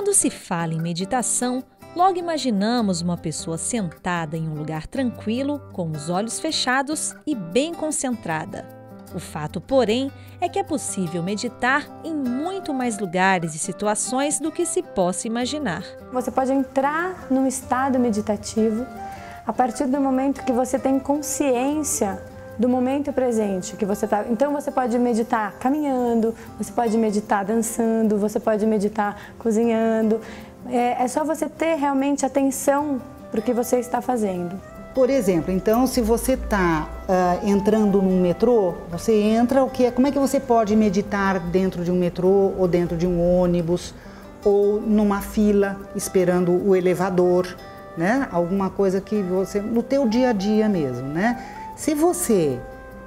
Quando se fala em meditação, logo imaginamos uma pessoa sentada em um lugar tranquilo, com os olhos fechados e bem concentrada. O fato, porém, é que é possível meditar em muito mais lugares e situações do que se possa imaginar. Você pode entrar num estado meditativo a partir do momento que você tem consciência do momento presente que você está. Então você pode meditar caminhando, você pode meditar dançando, você pode meditar cozinhando. É só você ter realmente atenção para o que você está fazendo. Por exemplo, então, se você está entrando num metrô, você entra, como é que você pode meditar dentro de um metrô ou dentro de um ônibus ou numa fila esperando o elevador, né? Alguma coisa que você, no teu dia a dia mesmo, né? Se você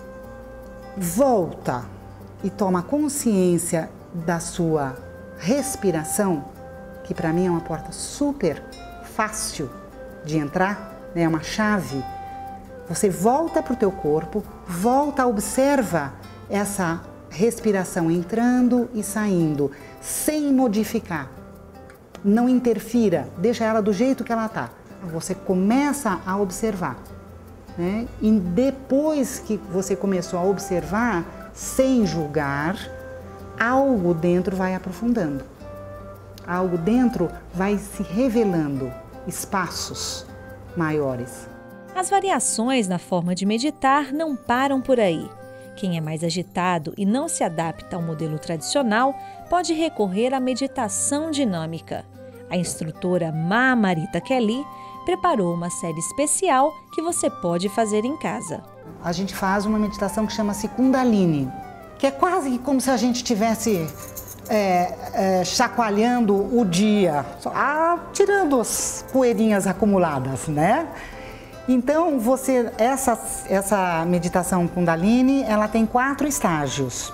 volta e toma consciência da sua respiração, que para mim é uma porta super fácil de entrar, é uma chave, você volta para o teu corpo, observa essa respiração entrando e saindo, sem modificar. Não interfira, deixa ela do jeito que ela está. Você começa a observar, né? E depois que você começou a observar, sem julgar, algo dentro vai aprofundando. Algo dentro vai se revelando, espaços maiores. As variações na forma de meditar não param por aí. Quem é mais agitado e não se adapta ao modelo tradicional pode recorrer à meditação dinâmica. A instrutora Marita Kelly preparou uma série especial que você pode fazer em casa. A gente faz uma meditação que chama-se Kundalini, que é quase como se a gente estivesse chacoalhando o dia, tirando as poeirinhas acumuladas, né? Então, essa meditação Kundalini, ela tem 4 estágios.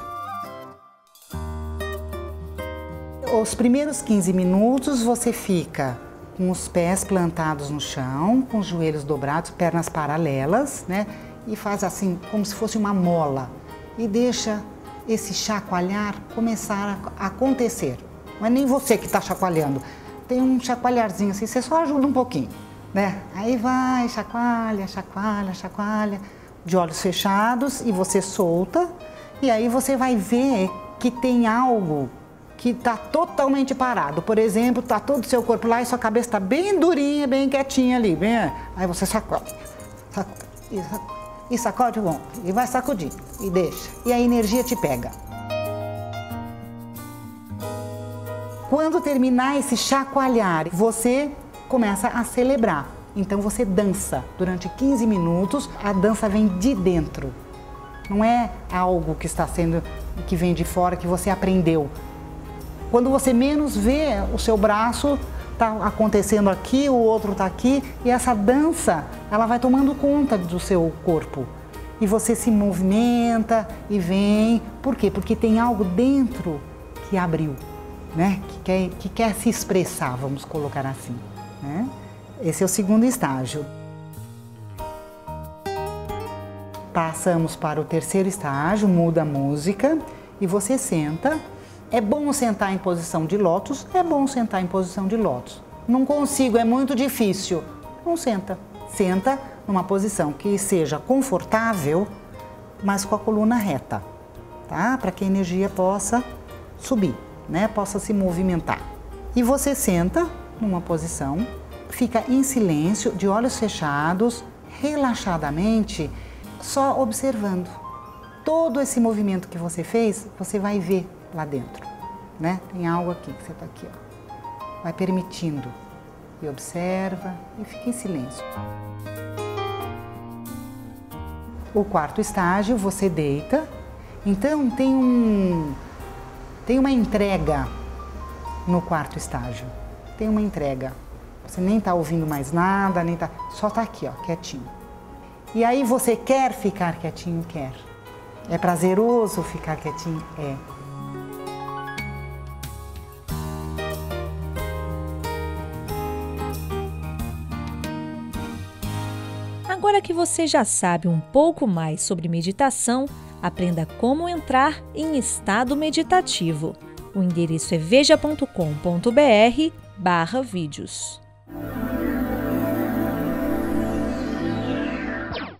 Os primeiros 15 minutos você fica com os pés plantados no chão, com os joelhos dobrados, pernas paralelas, né? E faz assim, como se fosse uma mola. E deixa esse chacoalhar começar a acontecer. Não é nem você que está chacoalhando. Tem um chacoalharzinho assim, você só ajuda um pouquinho, né? Aí vai, chacoalha, chacoalha, chacoalha, de olhos fechados, e você solta. E aí você vai ver que tem algo que está totalmente parado. Por exemplo, está todo o seu corpo lá e sua cabeça está bem durinha, bem quietinha ali. Aí você sacode, e sacode o ombro, e vai sacudir, e deixa. E a energia te pega. Quando terminar esse chacoalhar, você começa a celebrar. Então você dança durante 15 minutos, a dança vem de dentro. Não é algo que vem de fora, que você aprendeu. Quando você menos vê, o seu braço está acontecendo aqui, o outro está aqui, e essa dança, ela vai tomando conta do seu corpo. E você se movimenta e vem. Por quê? Porque tem algo dentro que abriu, né? Que quer se expressar, vamos colocar assim, né? Esse é o segundo estágio. Passamos para o terceiro estágio, muda a música e você senta. É bom sentar em posição de lótus, é bom sentar em posição de lótus. Não consigo, é muito difícil. Não senta. Senta numa posição que seja confortável, mas com a coluna reta, tá? Para que a energia possa subir, né? Possa se movimentar. E você senta numa posição, fica em silêncio, de olhos fechados, relaxadamente, só observando. Todo esse movimento que você fez, você vai ver lá dentro, né? Tem algo aqui, que você está aqui, ó. Vai permitindo e observa e fica em silêncio. O quarto estágio, você deita. Então tem uma entrega no quarto estágio. Tem uma entrega. Você nem está ouvindo mais nada, só está aqui, ó, quietinho. E aí você quer ficar quietinho? Quer. É prazeroso ficar quietinho? É. Agora que você já sabe um pouco mais sobre meditação, aprenda como entrar em estado meditativo. O endereço é veja.com.br/vídeos.